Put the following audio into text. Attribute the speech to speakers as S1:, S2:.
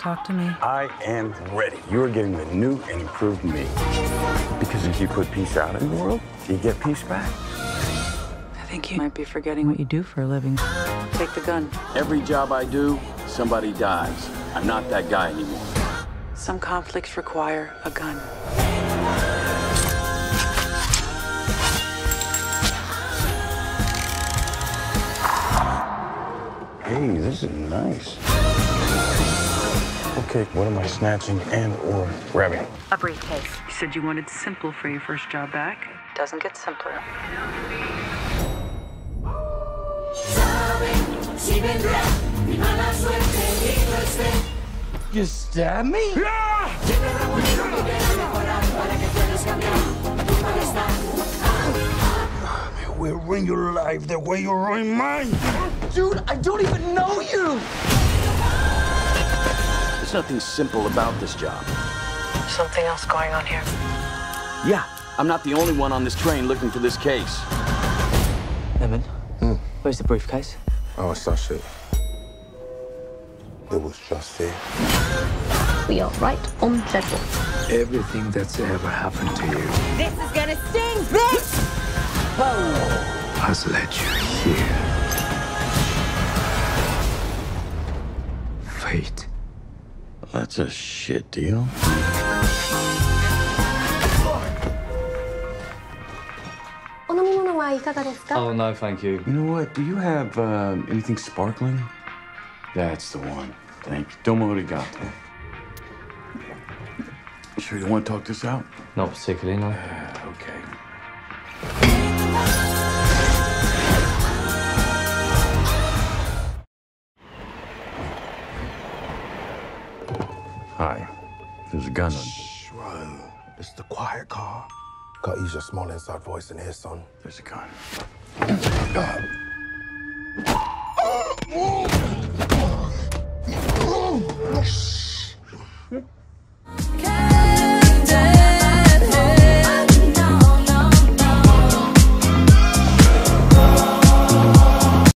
S1: talk to me?
S2: I am ready. You are getting the new and improved me. Because if you put peace out in the world, you get peace back.
S1: I think you might be forgetting what you do for a living. Take the gun.
S3: Every job I do, somebody dies. I'm not that guy anymore.
S1: Some conflicts require a gun.
S2: Hey, this is nice. Okay, what am I snatching and or grabbing?
S1: A briefcase. You said you wanted simple for your first job back. Doesn't get simpler.
S4: You stab me? We'll ruin your life the way you ruin mine.
S5: Dude, I don't even know you!
S3: There's nothing simple about this job.
S1: Something else going on here.
S3: Yeah, I'm not the only one on this train looking for this case.
S5: Lemon, where's the briefcase?
S6: Oh, it's that shit. It was just here.
S7: We are right on schedule.
S8: Everything that's ever happened to you
S7: This is gonna sting, bitch!
S8: has led you here. Fate.
S2: That's a shit deal.
S5: Oh, no, thank you.
S2: You know what? Do you have anything sparkling? That's the one. Thank you. Domo arigato. You sure you want to talk this out?
S5: Not particularly, no.
S2: Okay. Hi. There's a gun on.
S6: Bro, it's the quiet car. Gotta use your small inside voice in here, son.
S2: There's a gun.